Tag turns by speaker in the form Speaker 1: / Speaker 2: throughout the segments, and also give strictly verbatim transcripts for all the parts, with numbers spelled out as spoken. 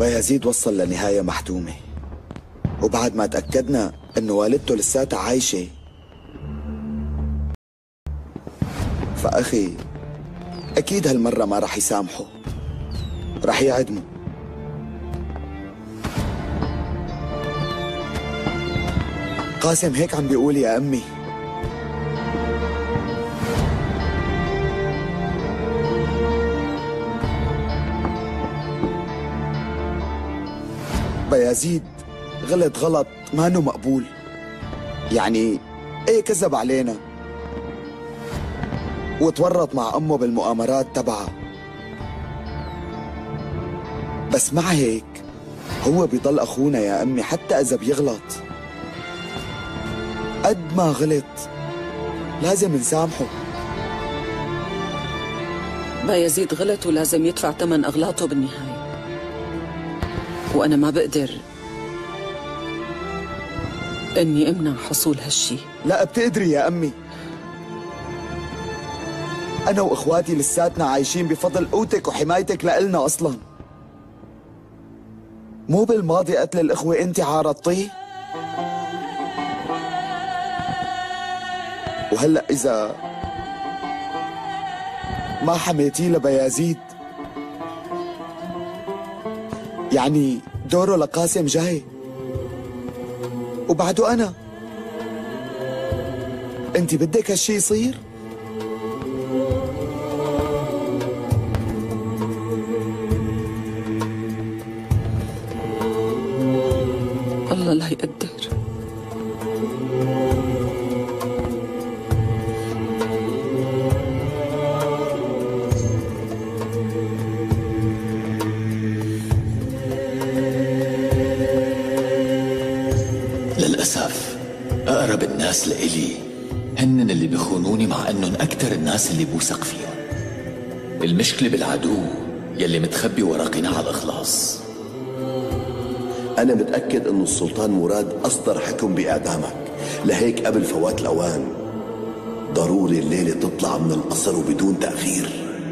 Speaker 1: بايزيد وصل لنهاية محتومة، وبعد ما تأكدنا إنه والدته لساتها عايشة، فأخي أكيد هالمرة ما رح يسامحه، رح يعدمه. قاسم هيك عم بيقول يا أمي. بايزيد غلط غلط ما انه مقبول، يعني ايه كذب علينا وتورط مع امه بالمؤامرات تبعها، بس مع هيك هو بيضل اخونا يا امي حتى اذا بيغلط. قد ما غلط لازم نسامحه.
Speaker 2: بايزيد غلط ولازم يدفع ثمن اغلاطه بالنهاية، وأنا ما بقدر إني أمنع حصول هالشي.
Speaker 1: لا بتقدري يا أمي، أنا وإخواتي لساتنا عايشين بفضل قوتك وحمايتك لإلنا أصلاً. مو بالماضي قتل الإخوة أنت عارضتيه، وهلأ إذا ما حميتيه لبيازيد يعني دوره لقاسم جاي، وبعده أنا. أنت بدك هالشي يصير؟
Speaker 2: الله لا يقدر.
Speaker 3: للأسف أقرب الناس لإلي هنن اللي بيخونوني، مع أنهم أكتر الناس اللي بوثق فيهم. المشكلة بالعدو يلي متخبي ورا قناع الإخلاص.
Speaker 4: أنا متأكد أنه السلطان مراد أصدر حكم بإعدامك، لهيك قبل فوات الأوان ضروري الليلة تطلع من القصر وبدون تأخير.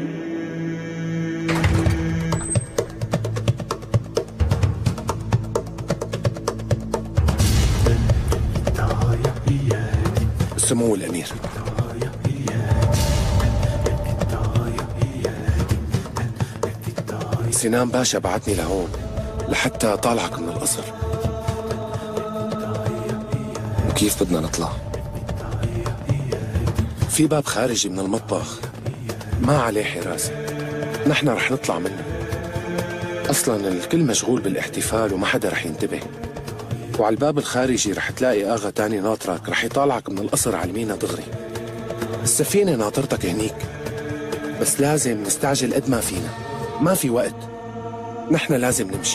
Speaker 5: سمو الأمير، سنان باشا بعتني لهون لحتى طالعك من القصر. وكيف بدنا نطلع؟ في باب خارجي من المطبخ ما عليه حراسة، نحن رح نطلع منه. أصلا الكل مشغول بالاحتفال وما حدا رح ينتبه. وعلى الباب الخارجي رح تلاقي آغا تاني ناطرك، رح يطالعك من القصر على المينا دغري. السفينة ناطرتك هنيك، بس لازم نستعجل قد ما فينا، ما في وقت، نحن لازم نمشي.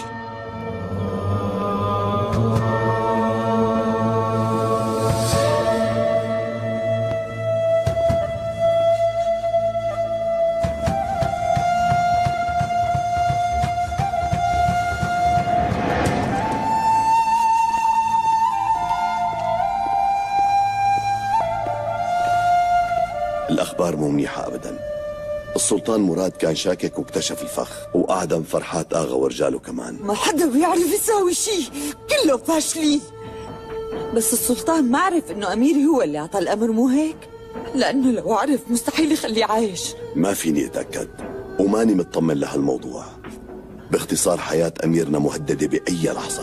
Speaker 4: الأخبار مو منيحة أبداً. السلطان مراد كان شاكك واكتشف الفخ، وأعدم فرحات آغا ورجاله كمان.
Speaker 6: ما حدا بيعرف يساوي شيء، كله فاشلين. بس السلطان ما عرف إنه أميري هو اللي أعطى الأمر، مو هيك؟ لأنه لو عرف مستحيل يخليه عايش.
Speaker 4: ما فيني أتأكد وماني مطمن لهالموضوع. باختصار حياة أميرنا مهددة بأي لحظة.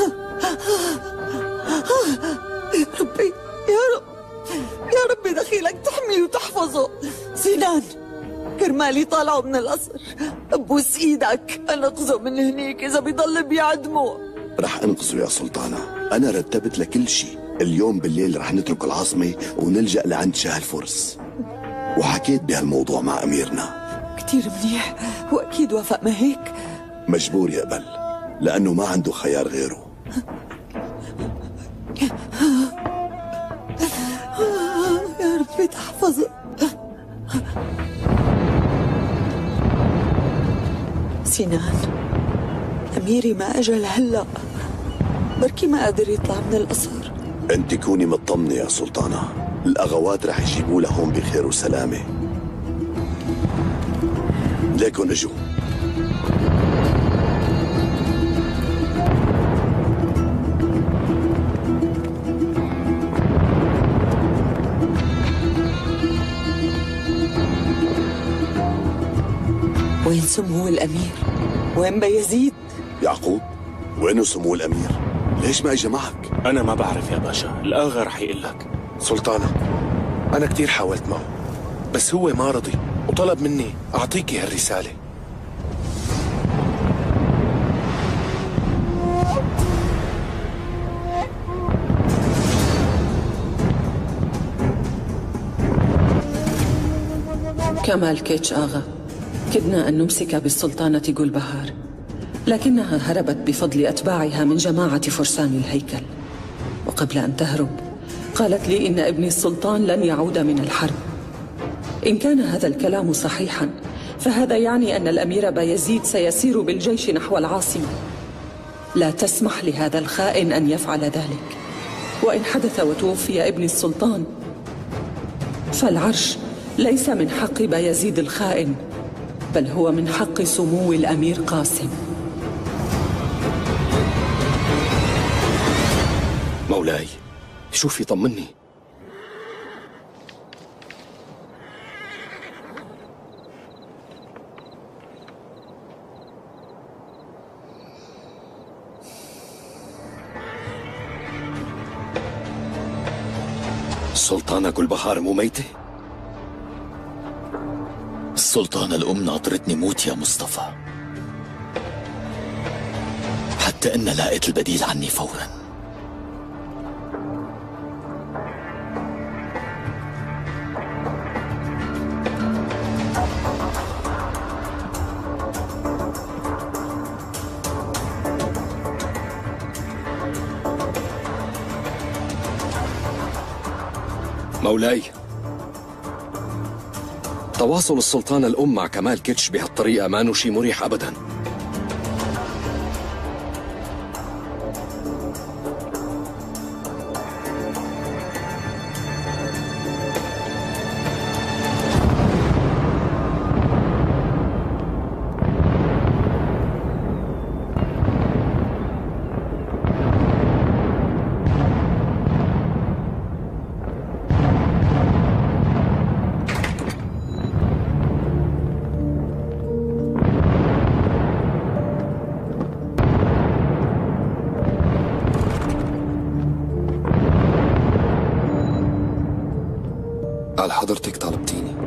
Speaker 6: يا ربي يا رب يا ربي دخيلك تحميه وتحفظه. سنان كرمالي طالعوا من القصر، ببوس ايدك انقذه من هنيك اذا بيضل بيعدمه.
Speaker 4: رح انقذه يا سلطانة، انا رتبت لكل شيء. اليوم بالليل رح نترك العاصمة ونلجأ لعند شاه الفرس، وحكيت بهالموضوع مع أميرنا.
Speaker 6: كتير منيح، واكيد وافق، ما هيك؟
Speaker 4: مجبور يقبل لأنه ما عنده خيار غيره.
Speaker 6: يا ربي تحفظه. سنان، أميري ما أجا لهلأ، بركي ما قادر يطلع من القصر.
Speaker 4: انت كوني مطمنة يا سلطانة، الأغوات رح يجيبوه لهون بخير وسلامة. ليكن اجوا.
Speaker 6: وين سمو الأمير؟ وين بايزيد؟
Speaker 4: يعقوب، وينه سمو الأمير؟ ليش ما اجى معك؟
Speaker 7: أنا ما بعرف يا باشا، الآغا رح يقول لك.
Speaker 5: سلطانة، أنا كتير حاولت معه بس هو ما رضي وطلب مني أعطيكي هالرسالة.
Speaker 2: كمال كيتش آغا، كدنا أن نمسك بالسلطانة جلبهار، لكنها هربت بفضل أتباعها من جماعة فرسان الهيكل. وقبل أن تهرب قالت لي إن ابني السلطان لن يعود من الحرب. إن كان هذا الكلام صحيحا فهذا يعني أن الأمير بايزيد سيسير بالجيش نحو العاصمة. لا تسمح لهذا الخائن أن يفعل ذلك، وإن حدث وتوفي ابني السلطان فالعرش ليس من حق بايزيد الخائن، بل هو من حق سمو الأمير قاسم.
Speaker 7: مولاي، شوفي طمني. السلطانة جلبهار مو ميتة؟
Speaker 3: السلطانة الأم ناطرتني موت يا مصطفى، حتى إن لاقت البديل عني فوراً.
Speaker 7: مولاي، تواصل السلطانة الأم مع كمال كيتش بهالطريقة ما شي مريح أبداً.
Speaker 5: قال حضرتك طلبتيني.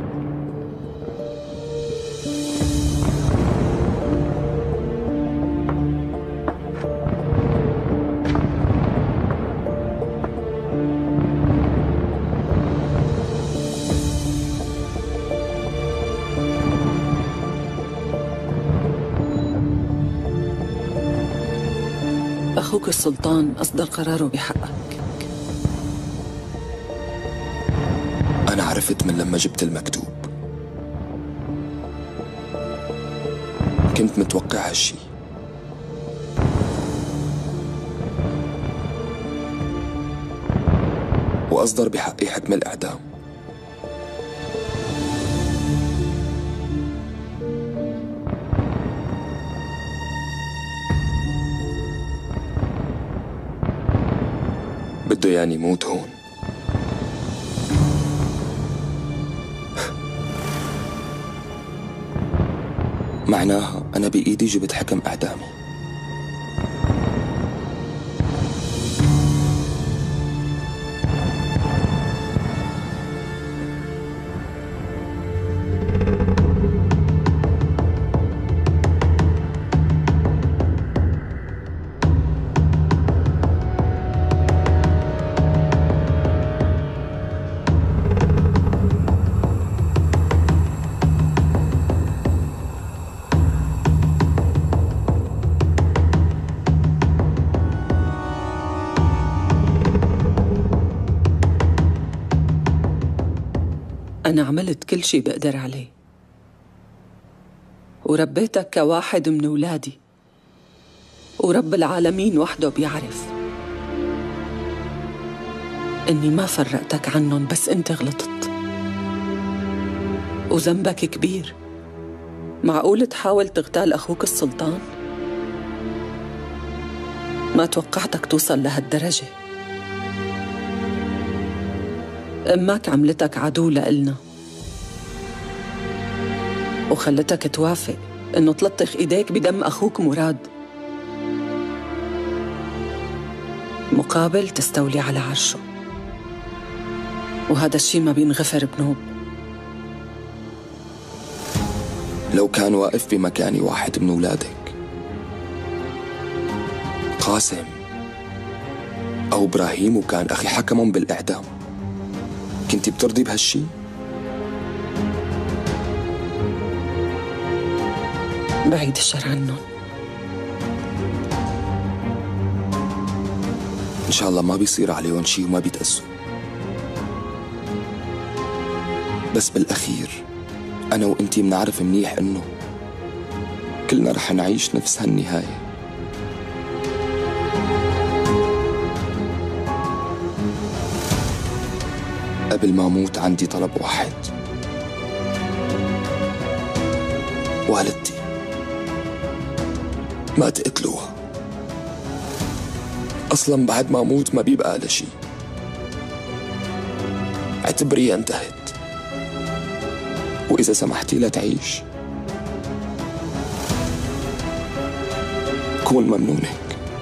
Speaker 2: أخوك السلطان أصدر قراره بحقك.
Speaker 5: أنا عرفت من لما جبت المكتوب، كنت متوقع هالشي. وأصدر بحقي حكم الإعدام. بده يعني موت هون. معناها أنا بإيدي جبت حكم إعدامي.
Speaker 2: أنا عملت كل شي بقدر عليه، وربيتك كواحد من أولادي، ورب العالمين وحده بيعرف إني ما فرقتك عنهم، بس أنت غلطت وذنبك كبير. معقول تحاول تغتال أخوك السلطان؟ ما توقعتك توصل لهالدرجة. أمك عملتك عدو لإلنا وخلتك توافق إنه تلطخ إيديك بدم أخوك مراد، مقابل تستولي على عرشه، وهذا الشيء ما بينغفر بنوب.
Speaker 8: لو كان واقف بمكاني واحد من أولادك، قاسم أو إبراهيم، وكان أخي حكمهم بالإعدام، كنت بترضي بهالشي؟
Speaker 2: بعيد الشر عنهم.
Speaker 8: إن شاء الله ما بيصير عليهم شي وما بيتأذوا، بس بالأخير أنا وإنتي منعرف منيح إنه كلنا رح نعيش نفس هالنهاية. قبل ما أموت عندي طلب واحد، والدتي ما تقتلوها، أصلا بعد ما أموت ما بيبقى لها شي، اعتبريها انتهت، وإذا سمحتي لا تعيش كون ممنونك.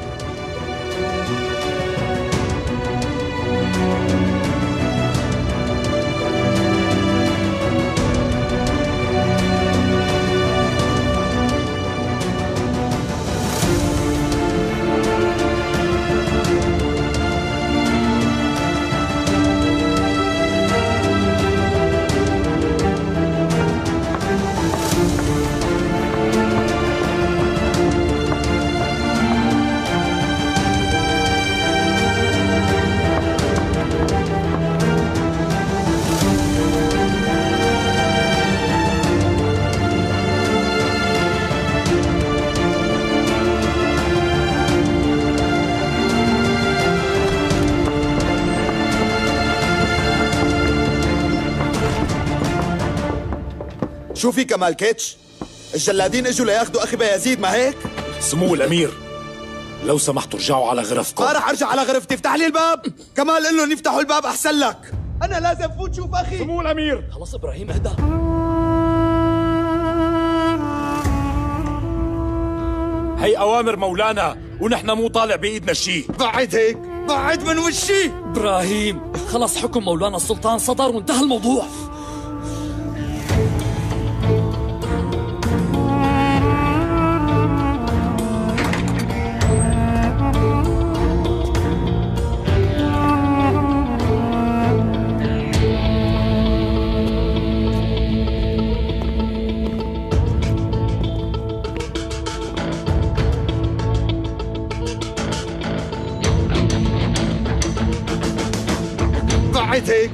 Speaker 1: شو في كمال كيتش؟ الجلادين اجوا لياخذوا اخي بيزيد، ما هيك؟
Speaker 9: سمو الامير، لو سمحتوا ارجعوا على غرفكم.
Speaker 1: ما رح ارجع على غرفتي، افتح لي الباب. كمال قل لهم يفتحوا الباب احسن لك، انا لازم فوت شوف اخي.
Speaker 9: سمو الامير.
Speaker 7: خلص ابراهيم اهدى.
Speaker 9: هي اوامر مولانا ونحن مو طالع بايدنا شيء.
Speaker 1: بعد هيك، بعد من وشي.
Speaker 7: ابراهيم خلص، حكم مولانا السلطان صدر وانتهى الموضوع.
Speaker 1: بعد هيك.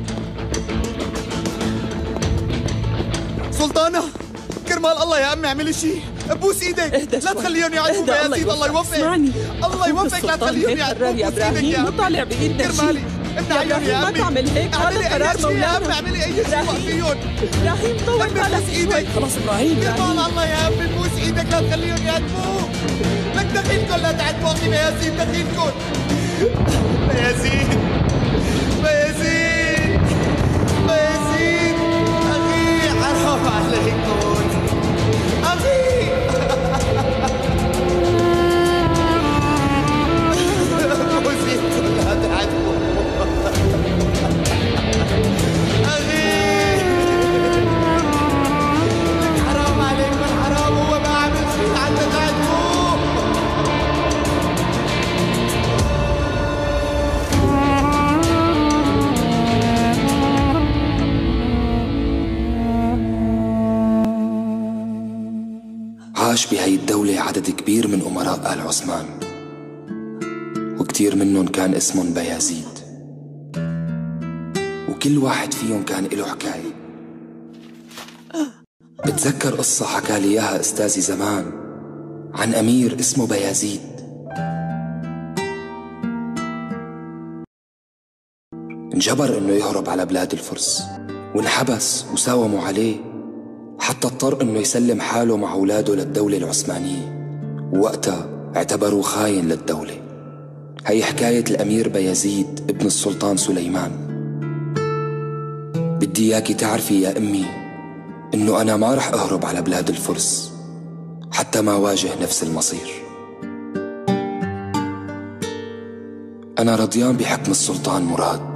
Speaker 1: سلطانة كرمال الله يا امي اعملي شيء، ابوس ايدك لا تخليهم يعدوا بيزيد. الله يوفقك،
Speaker 2: اسمعني،
Speaker 1: الله يوفقك، لا تخليهم يعدوا.
Speaker 2: يا ابراهيم، مو طالع بايدنا شيء.
Speaker 1: كرمالي امنع عيوني يا
Speaker 2: ما
Speaker 1: امي،
Speaker 2: تعمل هيك، هذا قرار مولانا.
Speaker 1: اعملي اي شيء وقفيهم.
Speaker 2: ابراهيم طول بالك شوي.
Speaker 7: خلص ابراهيم.
Speaker 1: كرمال الله يا امي بوس ايدك لا تخليهم يعدوا. لك دخيلكم لا تعدوا اخي بيزيد، دخيلكم. بيزيد بيزيد بيزيد اخي، حرام عليكم اخي. بوسيدكم لا تعدوا اخي. لك حرام عليكم، حرام، هو ما عمل شيء حتى تعدوا.
Speaker 8: عاش بهي الدولة عدد كبير من أمراء آل عثمان، وكتير منهم كان اسمهم بيازيد، وكل واحد فيهم كان له حكاية. بتذكر قصة حكالي إياها أستاذي زمان عن أمير اسمه بيازيد. انجبر إنه يهرب على بلاد الفرس، وانحبس وساوموا عليه حتى اضطر إنه يسلم حاله مع أولاده للدولة العثمانية، ووقتها اعتبروه خاين للدولة. هي حكاية الأمير بيازيد ابن السلطان سليمان. بدي إياكي تعرفي يا أمي إنه أنا ما رح أهرب على بلاد الفرس، حتى ما واجه نفس المصير. أنا رضيان بحكم السلطان مراد.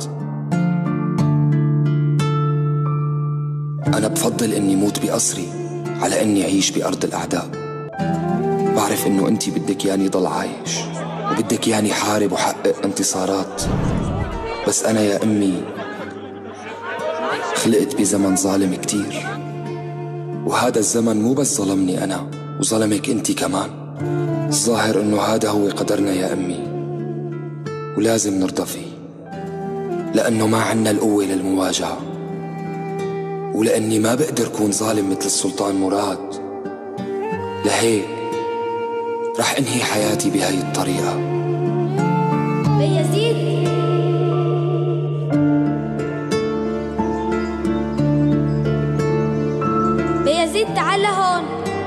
Speaker 8: أنا بفضل إني موت بقصري على إني أعيش بأرض الأعداء. بعرف إنه أنتي بدك ياني ضل عايش وبدك ياني حارب وحقق انتصارات، بس أنا يا أمي خلقت بزمن ظالم كتير، وهذا الزمن مو بس ظلمني أنا وظلمك أنتي كمان. الظاهر إنه هذا هو قدرنا يا أمي، ولازم نرضى فيه، لأنه ما عنا القوة للمواجهة، ولأني ما بقدر كون ظالم مثل السلطان مراد. لهيك رح انهي حياتي بهاي الطريقة.
Speaker 10: بيزيد، بيزيد تعال هون.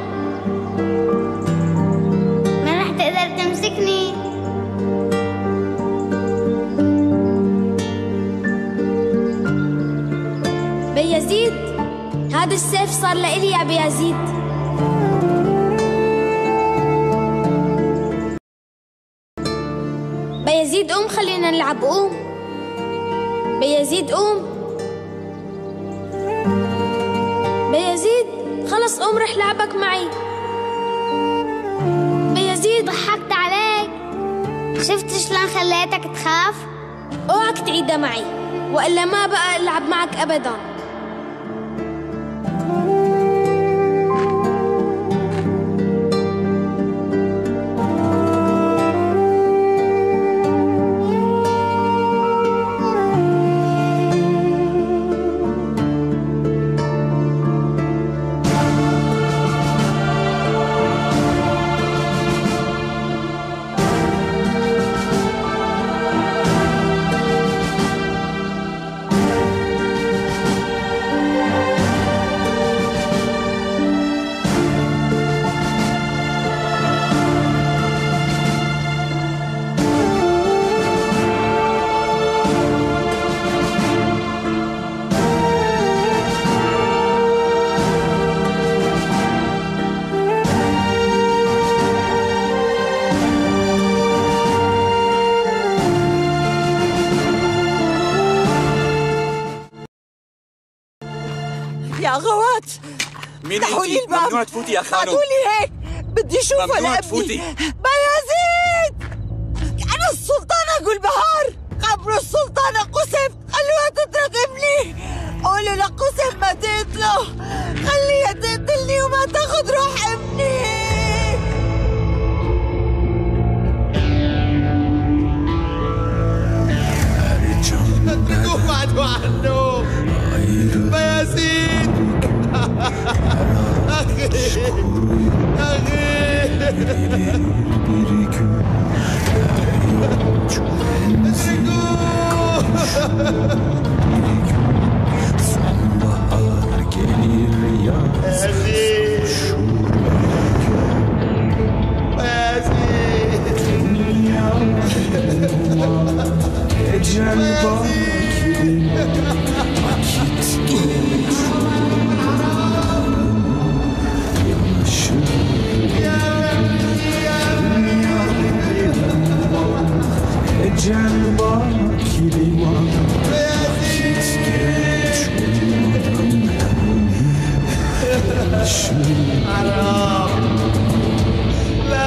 Speaker 11: ما رح تقدر تمسكني.
Speaker 10: بيزيد، هذا السيف صار لإلي يا بيزيد. بيزيد قوم خلينا نلعب، قوم بيزيد قوم. بيزيد خلص قوم رح لعبك معي. بيزيد
Speaker 11: ضحكت عليك، شفت شلون خليتك تخاف؟
Speaker 10: اوعك تعيدها معي وإلا ما بقى ألعب معك أبداً.
Speaker 6: يا غوات،
Speaker 9: مين
Speaker 6: افتحوا لي الباب.
Speaker 9: ممنوع تفوتي يا خانم.
Speaker 6: بعتوا لي هيك، بدي اشوفها لابني.
Speaker 9: ممنوع تفوتي.
Speaker 6: بايزيد، انا السلطانة جلبهار، قبر السلطانة قسم، خلوها تترك ابني. قولوا لقسم ما تقتله، خليها تقتلني وما تاخذ روح ابني.
Speaker 1: اتركوه بعدوا عنه. بيزيد أخي أخي
Speaker 12: sonbahar gelir yaz dünya ecel bakir vakit geçiyor yanaşır dünya ecel bakir vakit geçiyor
Speaker 1: حرام لا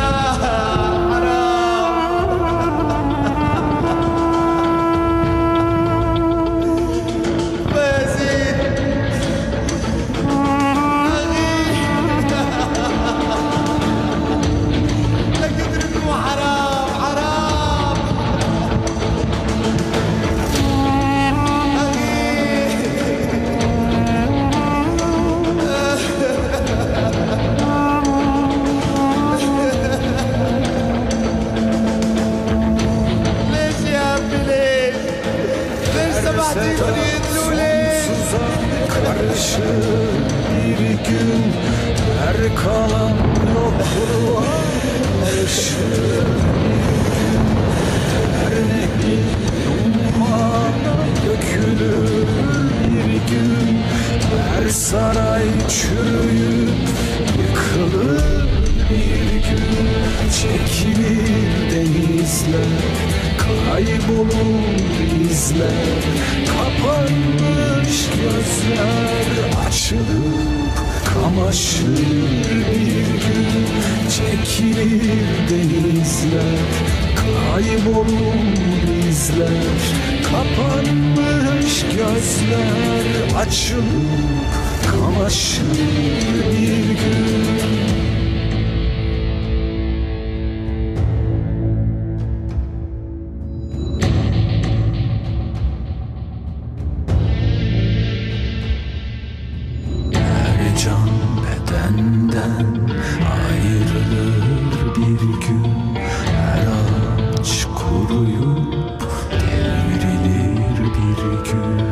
Speaker 12: bir gün her kalan yokluğa erişir her nehir dumana dökülür bir gün her saray çürüyüp yıkılır bir gün çekilir denizler, kaybolur izler, kapanmış gözler açılıp kamaşır bir gün çekilir denizler, kaybolur izler, kapanmış gözler açılıp kamaşır bir gün. Ayrılır bir gün, her ağaç kuruyup devrilir bir gün.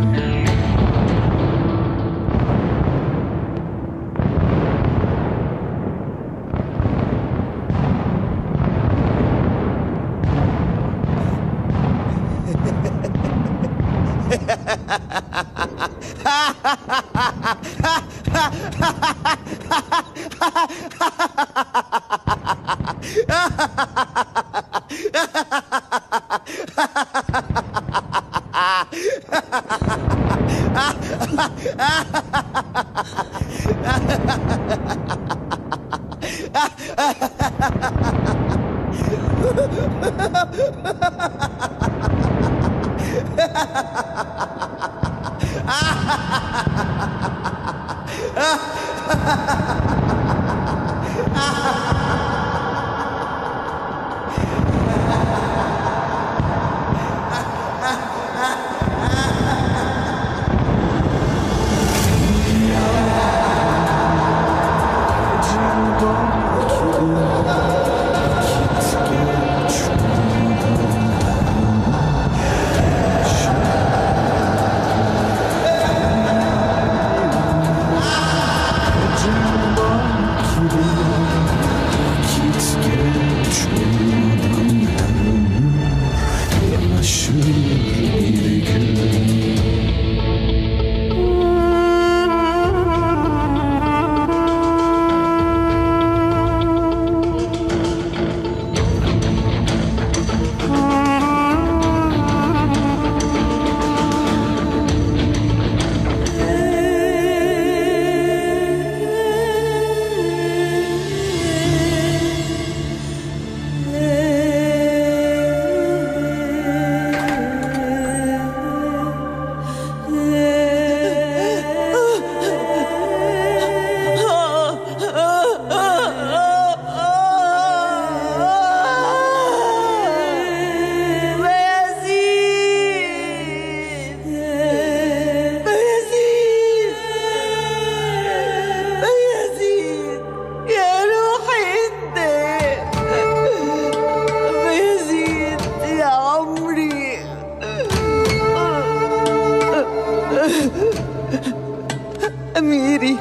Speaker 6: أميري،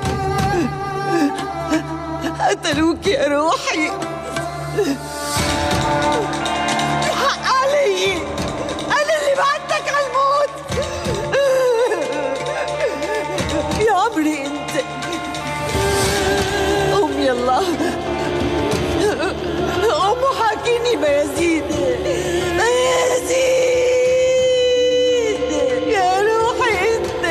Speaker 6: قتلوك يا روحي. الحق علي، أنا اللي بعتك على الموت. يا عمري أنت، قوم يلا، قوم وحاكيني بيزيد. بيزيد يا روحي أنت.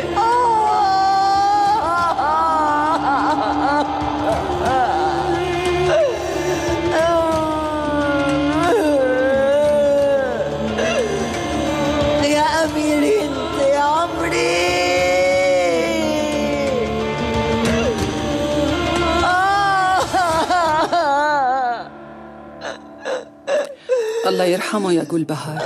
Speaker 6: يا أميري أنت يا عمري.
Speaker 2: الله يرحمه يا جولبهار.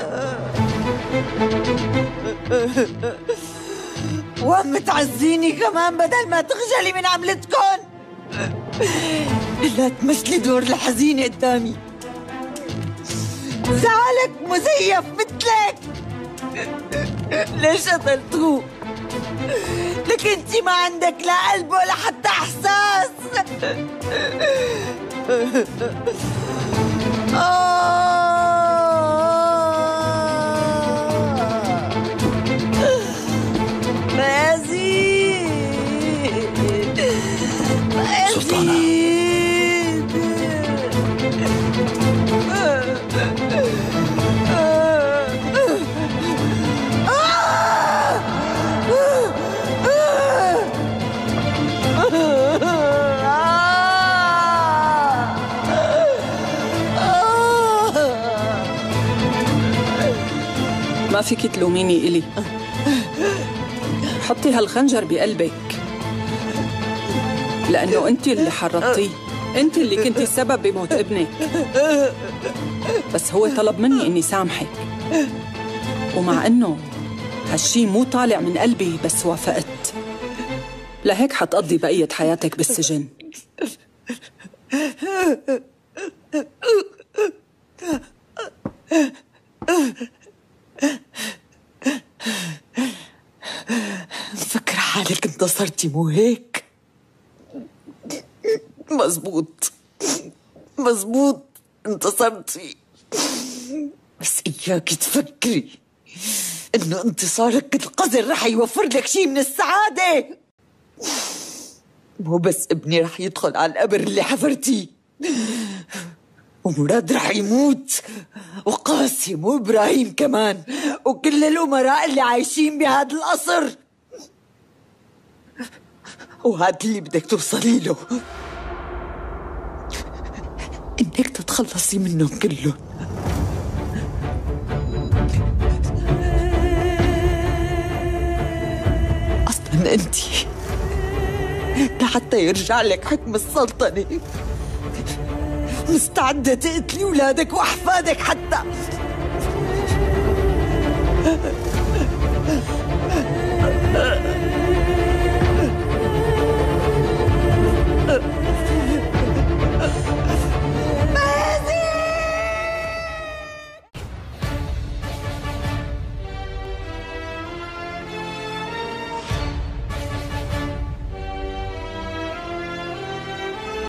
Speaker 6: وعم تعزيني كمان بدل ما تخجلي من عملتكن. لا تمثلي دور الحزينة قدامي. زعلك مزيف مثلك. ليش قتلتوه؟ لك انتي ما عندك لا قلب ولا حتى احساس.
Speaker 3: سلطانة،
Speaker 2: ما فيك تلوميني إلي. حطي هالخنجر بقلبك، لأنه أنت اللي حرضتيه، أنت اللي كنتي السبب بموت ابنك. بس هو طلب مني إني سامحك، ومع إنه هالشي مو طالع من قلبي بس وافقت. لهيك حتقضي بقية حياتك بالسجن.
Speaker 6: مفكرة حالك انتصرتي مو هيك؟ مزبوط مزبوط انتصرتي، بس إياكي تفكري إنه انتصارك القذر رح يوفر لك شي من السعادة. مو بس ابني رح يدخل على القبر اللي حفرتيه، ومراد رح يموت، وقاسم وإبراهيم كمان، وكل الأمراء اللي عايشين بهذا القصر. وهذا اللي بدك توصلي له، إنك تتخلصي منهم كلهم. أصلاً أنت لحتى يرجع لك حكم السلطنة مستعدة تقتلي أولادك وأحفادك حتى.